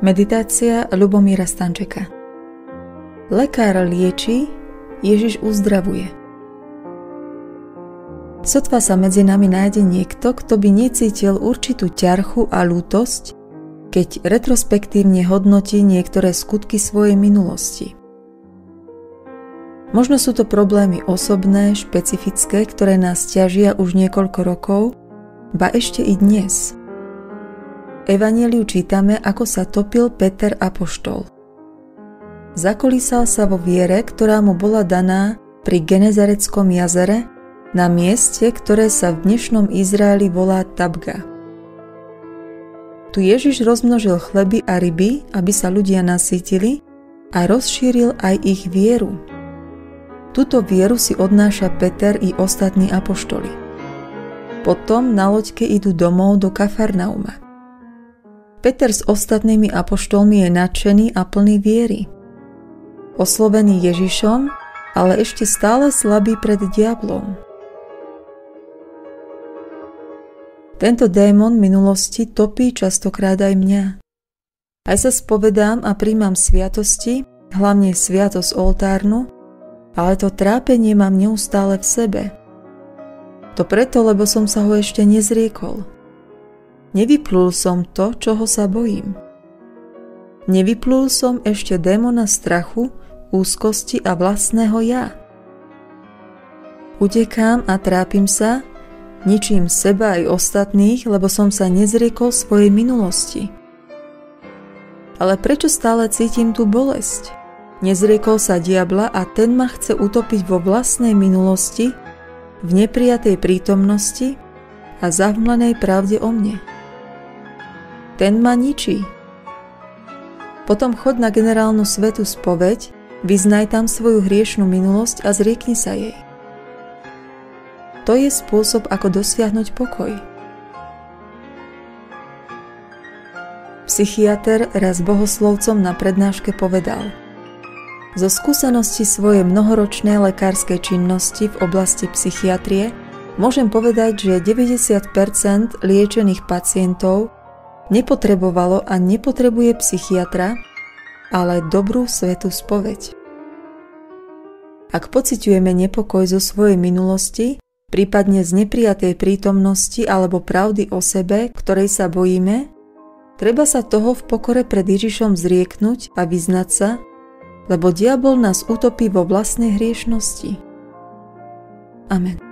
Meditácia Ľubomíra Stančeka. Lekár lieči, Ježiš uzdravuje. Sotva sa medzi nami nájde niekto, kto by necítil určitú ťarchu a ľútosť, keď retrospektívne hodnotí niektoré skutky svojej minulosti. Možno sú to problémy osobné, špecifické, ktoré nás ťažia už niekoľko rokov, ba ešte i dnes. V Evanjeliu čítame, ako sa topil Peter apoštol. Zakolísal sa vo viere, ktorá mu bola daná pri Genezareckom jazere, na mieste, ktoré sa v dnešnom Izraeli volá Tabga. Tu Ježiš rozmnožil chleby a ryby, aby sa ľudia nasýtili, a rozšíril aj ich vieru. Túto vieru si odnáša Peter i ostatní apoštoli. Potom na loďke idú domov do Kafarnauma. Peter s ostatnými apoštolmi je nadšený a plný viery. Oslovený Ježišom, ale ešte stále slabý pred diablom. Tento démon minulosti topí častokrát aj mňa. Aj sa spovedám a príjmam sviatosti, hlavne sviatosť oltárnu, ale to trápenie mám neustále v sebe. To preto, lebo som sa ho ešte nezriekol. Nevyplul som to, čoho sa bojím. Nevyplul som ešte démona strachu, úzkosti a vlastného ja. Utekám a trápim sa, ničím seba aj ostatných, lebo som sa nezriekol svojej minulosti. Ale prečo stále cítim tú bolesť? Nezriekol sa diabla a ten ma chce utopiť vo vlastnej minulosti, v neprijatej prítomnosti a zahmlenej pravde o mne. Ten ma ničí. Potom choď na generálnu svätú spoveď, vyznaj tam svoju hriešnú minulosť a zriekni sa jej. To je spôsob, ako dosiahnuť pokoj. Psychiater raz bohoslovcom na prednáške povedal: zo skúsenosti svojej mnohoročnej lekárskej činnosti v oblasti psychiatrie môžem povedať, že 90% liečených pacientov nepotrebovalo a nepotrebuje psychiatra, ale dobrú svätú spoveď. Ak pociťujeme nepokoj zo svojej minulosti, prípadne z neprijatej prítomnosti alebo pravdy o sebe, ktorej sa bojíme, treba sa toho v pokore pred Ježišom zrieknuť a vyznať sa, lebo diabol nás utopí vo vlastnej hriešnosti. Amen.